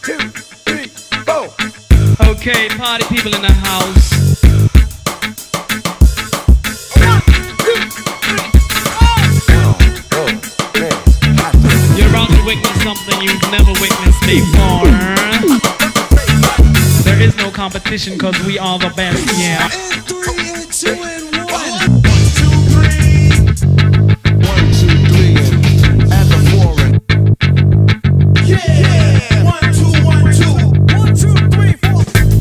2, 3, 4. Okay, party people in the house. 1, 2, 3, 4. You're about to witness something you've never witnessed before. There is no competition cause we are the best, yeah. In 3 and 2 and 1. 1, 2, 3 and the 4 and yeah. 1, 2, 1, 2. 1, 2, 3, 4.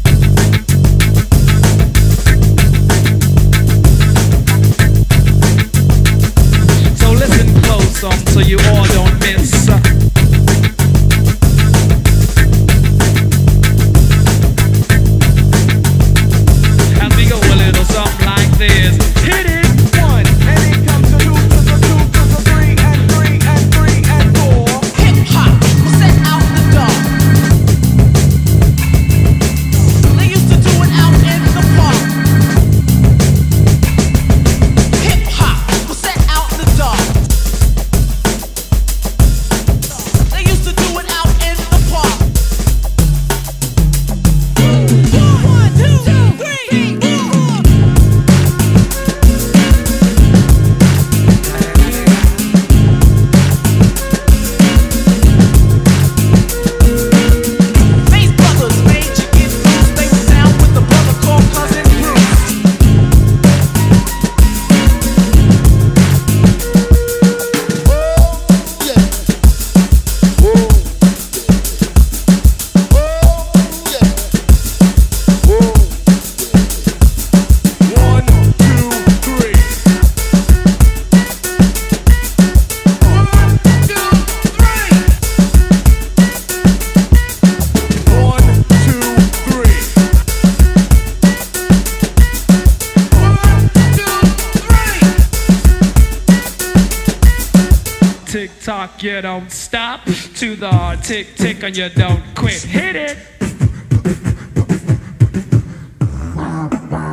So listen close so you all don't miss. As we go a little something like this. Hit it! 1, and it comes to 2 to the 2 to the 3 and 3 and 3 and 4. Hip hop was set out in the dark. They used to do it out in the park. Hip hop was set out in the dark. They used to do it out in the park. 1, 2, 3, 4. Bass Brothers made you get loose. They was down with a brother called Cousin Bruce. Tick tock, you don't stop. To the tick tick and you don't quit. Hit it!